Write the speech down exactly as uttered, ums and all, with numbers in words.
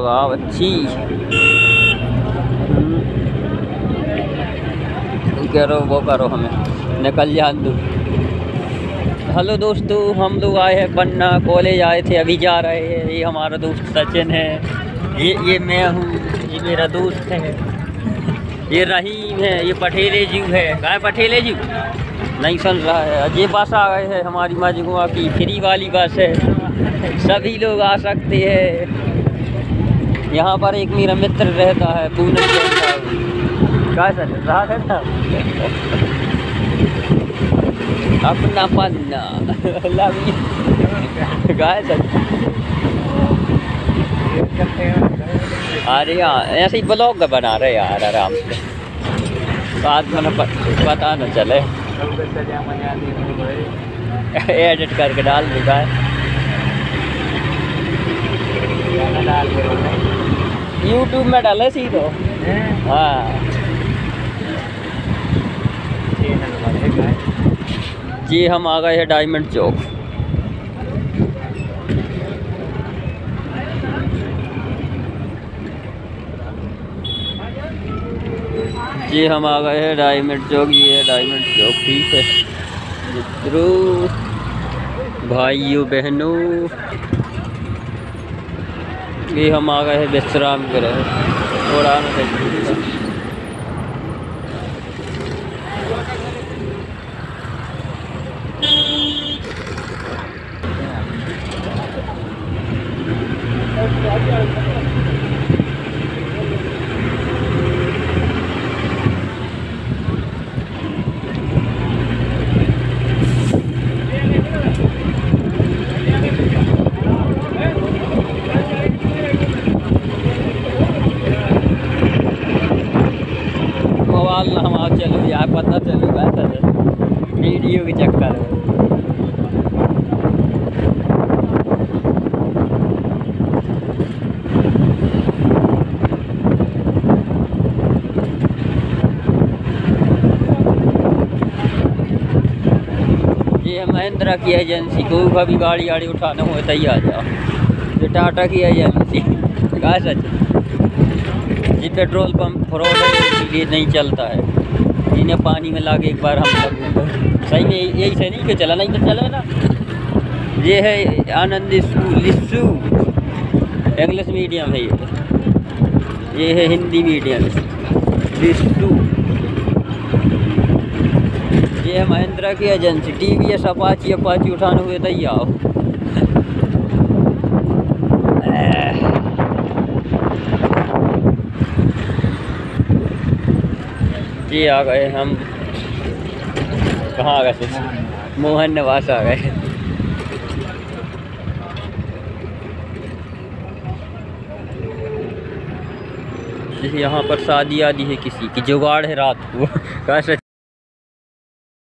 लगा बच्ची। करो वो करो, हमें निकल जा दो। हेलो दोस्तों, हम लोग आए हैं पन्ना, कॉलेज आए थे, अभी जा रहे हैं। ये हमारा दोस्त सचिन है, ये ये मैं हूँ, ये मेरा दोस्त है, ये रहीम है, ये पटेले जी है। कहाँ पटेले जी नहीं सुन रहा है। ये बस आ गए हैं हमारी मजमुआ की, फ्री वाली बस है, सभी लोग आ सकते हैं। यहाँ पर एक मेरा मित्र रहता है पूनम साहब, क्या सर रहा है ना अपना पन्ना लव यू गाय सर। अरे यार ऐसे ही ब्लॉग बना रहे यार आराम से, बाद में पता न चले, एडिट करके डाल दूँगा। यूट्यूब में डाले सी तो हाँ जी। हम आ गए हैं डायमंड चौक। जी हम आ गए हैं डायमंड चौक। ये है डायमंड चौक, ठीक है मित्रों, भाइयों बहनों, ये हम आ गए हैं विश्राम गृह। थोड़ा हम आज चलो यार, पता चलेगा वीडियो के चक्कर में। ये महिंद्रा की एजेंसी, कोई कभी गाड़ी गाड़ी उठाना हो तो ही आ जाओ। ये टाटा की एजेंसी क्या सच, ये पेट्रोल पंप फ्रॉड है, इसलिए नहीं चलता है। इन्हें पानी में लाके एक बार हम लोग सही में यही से नहीं कि चला, नहीं तो चले ना। ये है आनंद स्कूल लिस्सू, इंग्लिश मीडियम है ये ये है हिंदी मीडियम लिस्सू। ये है महिंद्रा की agency, T V S Apache Apache उठाने हुए तो ही आओ। जी आ गए हम, कहाँ आ गए, मोहन नवास आ गए। यहाँ पर शादी आदि है किसी की, जुगाड़ है रात को।